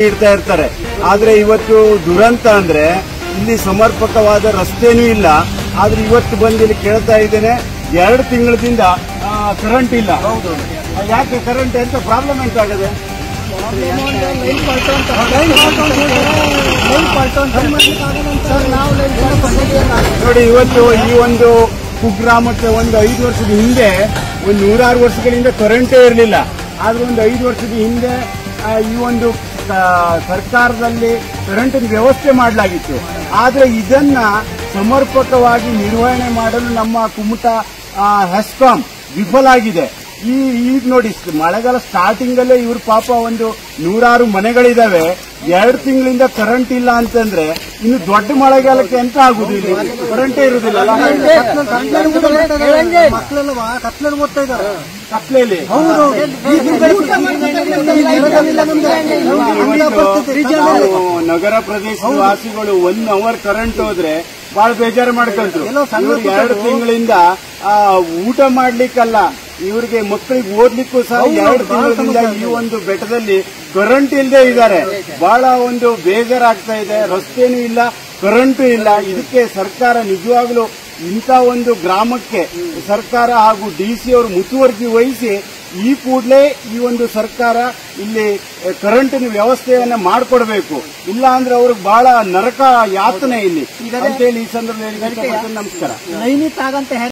ಇಡ್ತಾ ಇರ್ತಾರೆ. ಆದ್ರೆ ಇವತ್ತು ದುರಂತ ಅಂದ್ರೆ ಇಲ್ಲಿ ಸಮರ್ಪಕವಾದ ರಸ್ತೆನೂ ಇಲ್ಲ. ಆದ್ರೆ ಇವತ್ತು ಬಂದು ಇಲ್ಲಿ ಕೇಳ್ತಾ ಇದ್ದೇನೆ, 2 ತಿಂಗಳಿಂದ ಕರೆಂಟ್ ಇಲ್ಲ. ಯಾಕೆ ಕರೆಂಟ್ ಎಂತ ಪ್ರಾಬ್ಲಮ್ ಎಂತಾಗದೆ? ನೋಡಿ, ಇವತ್ತು ಈ ಒಂದು ಕುಗ್ರಾಮಕ್ಕೆ ಒಂದು 5 ವರ್ಷದ ಹಿಂದೆ, ಒಂದು 106 ವರ್ಷಗಳಿಂದ ಕರೆಂಟೇ ಇರಲಿಲ್ಲ. ಆದ್ರೆ ಒಂದು 5 ವರ್ಷದ ಹಿಂದೆ ಈ ಒಂದು ಸರ್ಕಾರದಲ್ಲಿ ಕರೆಂಟಿನ ವ್ಯವಸ್ಥೆ ಮಾಡಲಾಗಿತ್ತು. ಆದ್ರೆ ಇದನ್ನ ಸಮರ್ಪಕವಾಗಿ ನಿರ್ವಹಣೆ ಮಾಡಲು ನಮ್ಮ ಕುಮಟಾ ಹೆಸ್ಕಾಂ ವಿಫಲ ಆಗಿದೆ. ಈಗ ನೋಡಿ, ಮಳೆಗಾಲ ಸ್ಟಾರ್ಟಿಂಗ್ ಅಲ್ಲೇ ಇವ್ರ ಪಾಪ ಒಂದು 106 ಮನೆಗಳಿದಾವೆ. 2 ತಿಂಗಳಿಂದ ಕರೆಂಟ್ ಇಲ್ಲ ಅಂತಂದ್ರೆ ಇನ್ನು ದೊಡ್ಡ ಮಳೆಗಾಲಕ್ಕೆ ಎಂತ ಆಗುದು? ಇಲ್ಲಿ ಕರೆಂಟೇ ಇರುದಿಲ್ಲ. ಕತ್ಲೆಯಲ್ಲಿ ಓದ್ತಾ ಇದ್ದಾರೆ. ಕತ್ಲೆಯಲ್ಲಿ ನಗರ ಪ್ರದೇಶದ ವಾಸಿಗಳು 1 ಅವರ್ ಕರೆಂಟ್ ಹೋದ್ರೆ ಬಹಳ ಬೇಜಾರು ಮಾಡ್ಕೊಂಡ್ರು. 2 ತಿಂಗಳಿಂದ ಊಟ ಮಾಡ್ಲಿಕ್ಕಲ್ಲ, ಇವರಿಗೆ ಮಕ್ಕಳಿಗೆ ಓದ್ಲಿಕ್ಕೂ ಸಹ 2 ತಿಂಗಳಿಂದ ಈ ಒಂದು ಬೆಟ್ಟದಲ್ಲಿ ಕರೆಂಟ್ ಇಲ್ಲದೆ ಇದ್ದಾರೆ. ಬಹಳ ಒಂದು ಬೇಜಾರಾಗ್ತಾ ಇದೆ. ರಸ್ತೆನೂ ಇಲ್ಲ, ಕರೆಂಟು ಇಲ್ಲ. ಇದಕ್ಕೆ ಸರ್ಕಾರ ನಿಜವಾಗ್ಲೂ ಇಂಥ ಒಂದು ಗ್ರಾಮಕ್ಕೆ ಸರ್ಕಾರ ಹಾಗೂ ಡಿಸಿ ಅವರು ಮುತುವರ್ಜಿ ವಹಿಸಿ ಈ ಕೂಡಲೇ ಈ ಒಂದು ಸರ್ಕಾರ ಇಲ್ಲಿ ಕರೆಂಟಿನ ವ್ಯವಸ್ಥೆಯನ್ನ ಮಾಡಿಕೊಡ್ಬೇಕು. ಇಲ್ಲ ಅಂದ್ರೆ ಅವ್ರಿಗೆ ಬಹಳ ನರಕ ಯಾತನೆ ಇಲ್ಲಿ ಅಂತೇಳಿ ಈ ಸಂದರ್ಭದಲ್ಲಿ ನಮಸ್ಕಾರ.